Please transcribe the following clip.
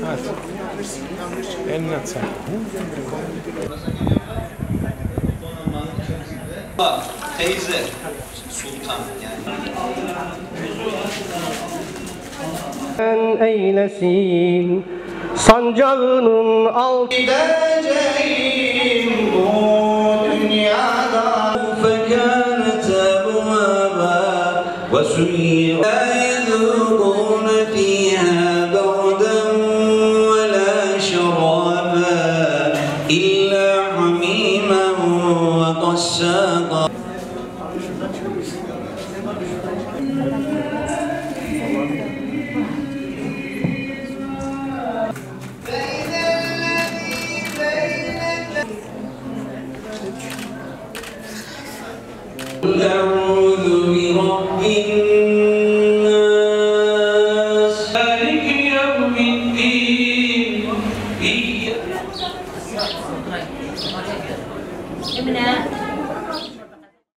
Hadi. Eline at sen. Teyze, sultan yani. Eylesin sancağının altı Gideceğim bu dünyada فكانت أبوابا وسيرا لا يذوقون فيها بردا ولا شرابا إلا حميما وغساقا. أعوذ برب الناس مالك يوم الدين